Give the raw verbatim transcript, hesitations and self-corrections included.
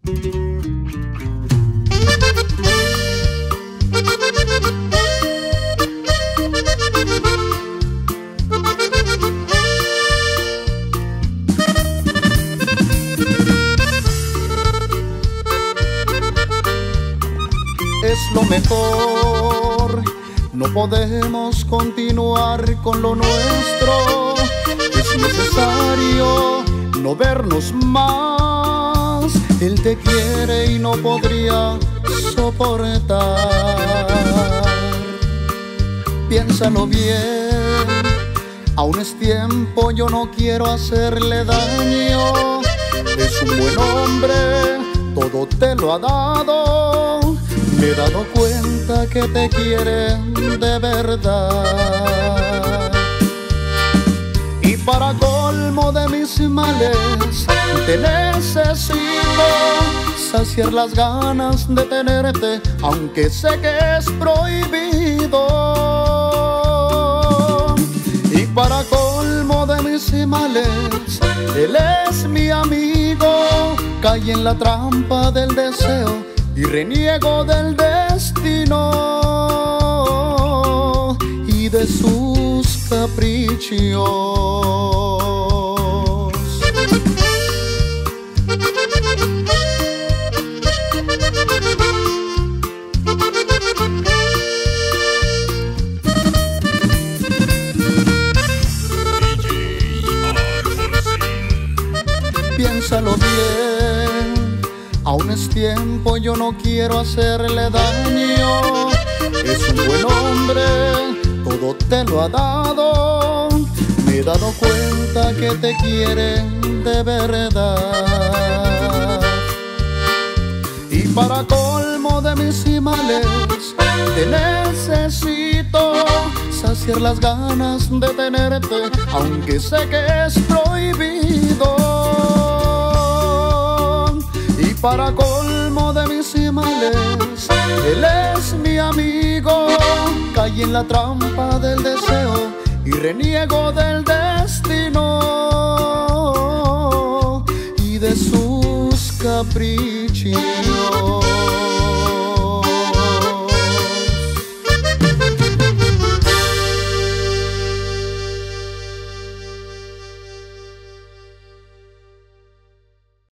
Es lo mejor, no podemos continuar con lo nuestro. Es necesario no vernos más. Él te quiere y no podría soportar. Piénsalo bien, aún es tiempo, yo no quiero hacerle daño. Es un buen hombre, todo te lo ha dado. Me he dado cuenta que te quiere de verdad. Y para colmo de mis males, te necesito saciar las ganas de tenerte, aunque sé que es prohibido. Y para colmo de mis males, él es mi amigo. Caí en la trampa del deseo y reniego del destino y de sus caprichos. Piénsalo bien, aún es tiempo, yo no quiero hacerle daño. Es un buen hombre, todo te lo ha dado. Me he dado cuenta que te quiere de verdad. Y para colmo de mis males, te necesito saciar las ganas de tenerte, aunque sé que es prohibido. Para colmo de mis males, él es mi amigo. Caí en la trampa del deseo y reniego del destino y de sus caprichos.